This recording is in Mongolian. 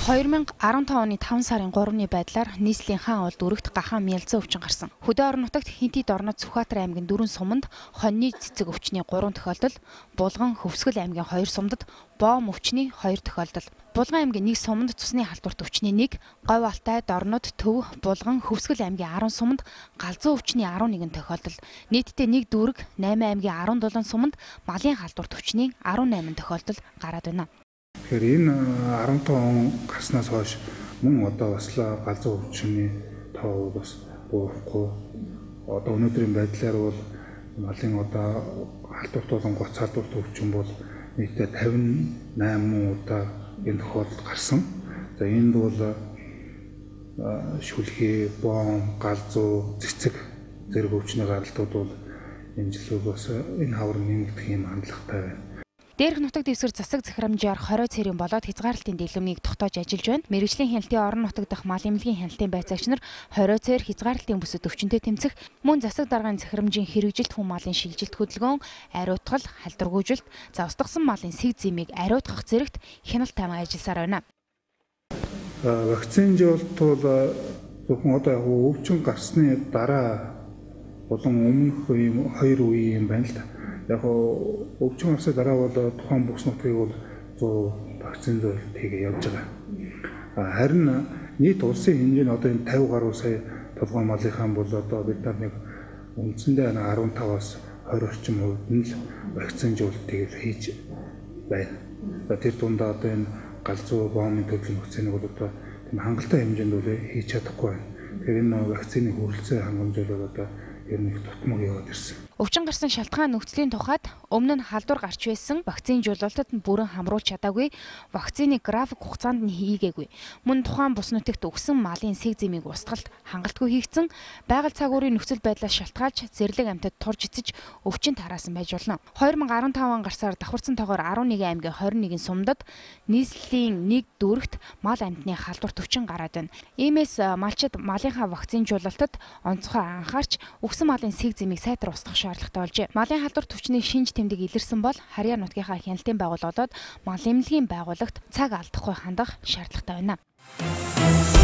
2015 оны 5 сарын 3-ны байдлаар нийслэлийн хаан улд өргөт гахаан мялзан өвчин гарсан. Хөдөө орон нутагт Хинтид орнод Сүхбаатар аймгийн 4 суманд хоньны цэцэг өвчний 3 тохиолдол, Булган Хөвсгөл аймгийн 2 сумдад боом өвчний 2 тохиолдол. Булган аймгийн 1 суманд цусны халдварт өвчний 1, Говь Алтай, Дорнод, Төв, Булган, Хөвсгөл аймгийн 10 суманд галзуу өвчний 11 тохиолдол. Нийтдээ 1 дүүрэг 8 аймгийн 17 суманд малын халдварт өвчний 18 тохиолдол гараад байна. Тэгэхээр энэ 15 он гарснаас хойш мөн одоо бас галзуу өвчний тоо бас буурахгүй. Одоо өнөөдрийн байдлаар бол малын одоо халдварт болон гоц халдварт өвчин бол нийтдээ 58 удаа энэ тохиолдолд гарсан. За энд бол шүлхий, боом, галзуу, цэцэг зэрэг өвчний гаралтууд бол энэ жил бас энэ хавар нэмэгдэх юм хандлагатай байна. Дээрх нутаг дэвсгэр засаг захирамжаар 20 цэрийн болоод хязгаарлалтын дэлгэмийг тогтоож ажиллаж байна. Мэргэжлийн хяналтын орон нутаг дахь мал эмнэлгийн хяналтын байцаагч нар 20 цэр хязгаарлалтын бүсэд өвчнөд тэмцэх, мөн засаг даргын захирамжийн хэрэгжилт хүн малын шилжилт хөдөлгөөн, ариутгал, халдваргүйжилт, за устгасан малын сэг зэмийг ариутгах зэрэгт хяналт таймаа ажилласаар байна. Вакцинжуулт бол зөвхөн одоо өвчин гарсны дараа болон өмнөх 2 үе юм байна л да. Яг өвчин гарсны дараа бол тухайн бүс нутгийг бол 100 вакцинжуулалт хийгээ явж байгаа. Харин нийт улсын хэмжээ нь одоо энэ 50 гаруй сая толгой малынхаа бол одоо бид нар нэг үндсэндээ 15-аас 20 орчим хувьд нь л вакцинжуулалтыг хийж байна. Тэр дундаа одоо энэ галзуу боомын төрлийн вакциныг бол одоо тийм хангалттай хэмжээнд бол хийж чадахгүй байна. Тэгэхээр энэ вакцины хүрэлцээ хангамжуул бол одоо ер нь их тутмаг яваад ирсэн. Өвчин гарсан шалтгаан нөхцөлийн тухайд өмнө нь халдвар гарч байсан вакцинжуулалтад нь бүрэн хамруулж чадаагүй, вакцины график хугацаанд нь хийгээгүй. Мөн тухайн бус нутагт өгсөн малын сэг зэмийг устгалт хангалтгүй хийгдсэн, байгаль цагуурын нөхцөл байдлаас шалтгаалж зэрлэг амьтад турж эцэж өвчин тараасан байж болно. 2015 он гарсаар давхарсан тоогоор 11 аймгийн 21 сумдад нийслэлийн 1 дүүрэгт мал амьтны халдварт өвчин гараад байна. Иймээс малчид малынхаа вакцинжуулалтад онцгой анхаарч өгсөн малын сэг зэмийг сайтар устгах шаардлагатай болжээ. Малын халдварт өвчний шинж тэмдэг илэрсэн бол харьяа нутгийнхаа хяналтын байгууллагууд мал эмнэлгийн байгууллагт цаг алдахгүй хандах шаардлагатай байна.